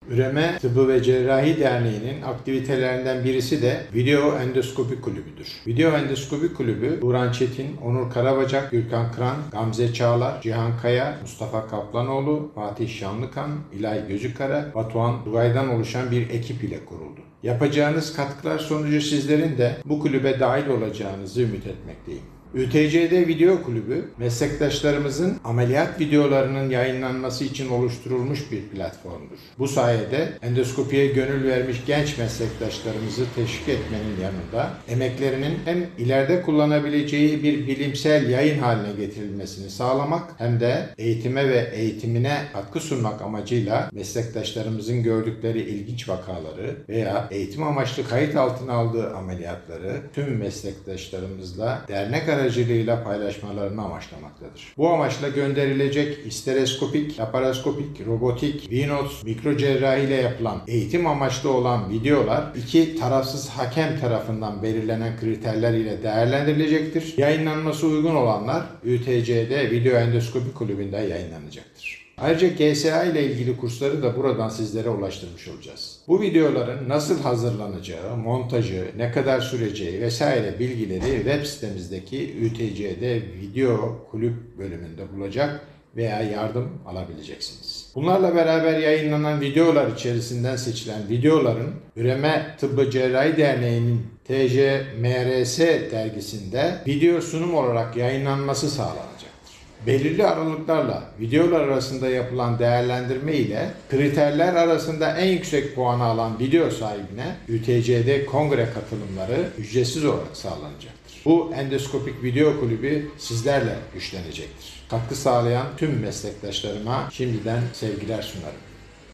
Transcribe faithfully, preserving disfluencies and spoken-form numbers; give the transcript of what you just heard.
Üreme Tıbbı ve Cerrahi Derneği'nin aktivitelerinden birisi de Video Endoskopi Kulübü'dür. Video Endoskopi Kulübü, Burhan Çetin, Onur Karabacak, Gürkan Kıran, Gamze Çağlar, Cihan Kaya, Mustafa Kaplanoğlu, Fatih Şanlıkan, İlay Gözükara, Batuhan Dugay'dan oluşan bir ekip ile kuruldu. Yapacağınız katkılar sonucu sizlerin de bu kulübe dahil olacağınızı ümit etmekteyim. Ü T C D Video Kulübü, meslektaşlarımızın ameliyat videolarının yayınlanması için oluşturulmuş bir platformdur. Bu sayede endoskopiye gönül vermiş genç meslektaşlarımızı teşvik etmenin yanında emeklerinin hem ileride kullanabileceği bir bilimsel yayın haline getirilmesini sağlamak hem de eğitime ve eğitimine katkı sunmak amacıyla meslektaşlarımızın gördükleri ilginç vakaları veya eğitim amaçlı kayıt altına aldığı ameliyatları tüm meslektaşlarımızla dernek aracılığıyla paylaşmalarını amaçlamaktadır. Bu amaçla gönderilecek isteroskopik, laparoskopik, robotik, V-Notes, mikrocerrahi ile yapılan eğitim amaçlı olan videolar iki tarafsız hakem tarafından belirlenen kriterler ile değerlendirilecektir. Yayınlanması uygun olanlar Ü T C D Video Endoskopi Kulübü'nde yayınlanacaktır. Ayrıca G S A ile ilgili kursları da buradan sizlere ulaştırmış olacağız. Bu videoların nasıl hazırlanacağı, montajı, ne kadar süreceği vesaire bilgileri web sitemizdeki Ü T C D Video Kulüp bölümünde bulacak veya yardım alabileceksiniz. Bunlarla beraber yayınlanan videolar içerisinden seçilen videoların Üreme Tıbbı Cerrahi Derneği'nin T J M R S dergisinde video sunum olarak yayınlanması sağlanacak. Belirli aralıklarla videolar arasında yapılan değerlendirme ile kriterler arasında en yüksek puanı alan video sahibine Ü T C D kongre katılımları ücretsiz olarak sağlanacaktır. Bu endoskopik video kulübü sizlerle güçlenecektir. Katkı sağlayan tüm meslektaşlarıma şimdiden sevgiler sunarım.